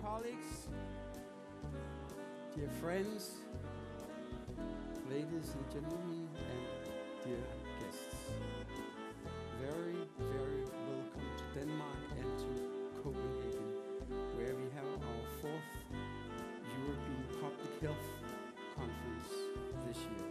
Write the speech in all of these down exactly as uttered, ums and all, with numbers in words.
colleagues, dear friends, ladies and gentlemen, and dear guests. Very, very welcome to Denmark and to Copenhagen, where we have our fourth European Public Health Conference this year.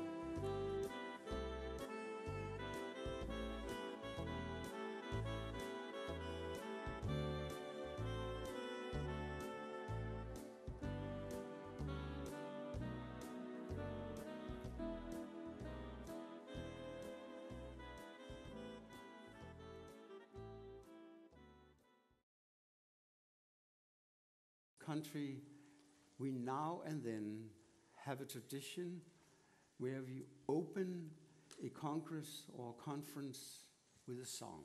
Country, we now and then have a tradition where we open a congress or conference with a song.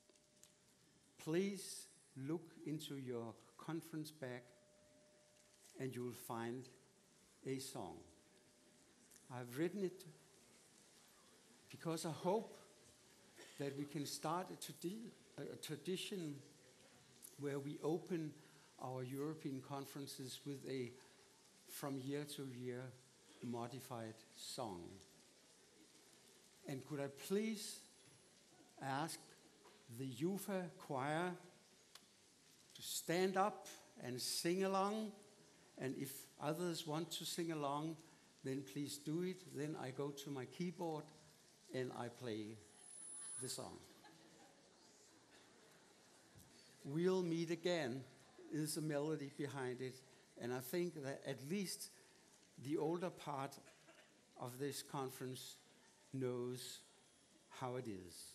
Please look into your conference bag and you will find a song. I've written it because I hope that we can start a, tradi- a tradition where we open our European conferences with a, from year to year, modified song. And could I please ask the EUPHA choir to stand up and sing along, and if others want to sing along, then please do it. Then I go to my keyboard and I play the song. We'll meet again is the melody behind it, and I think that at least the older part of this conference knows how it is.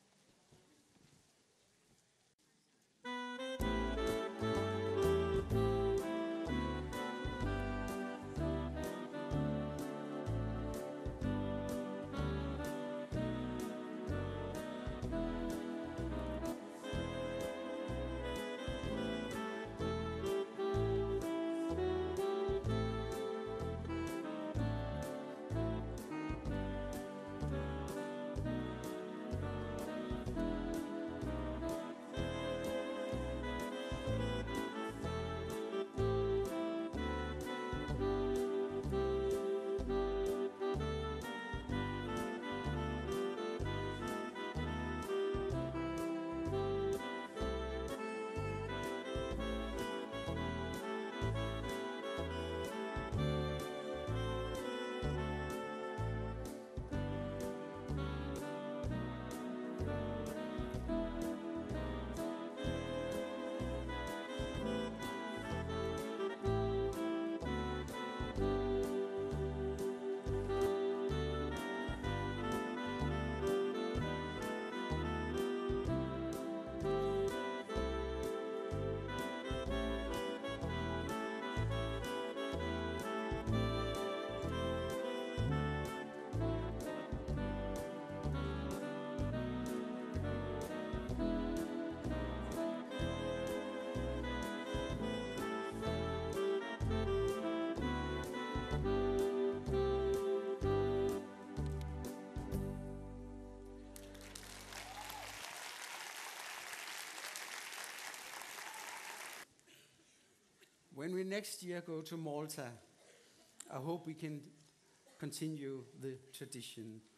When we next year go to Malta, I hope we can continue the tradition.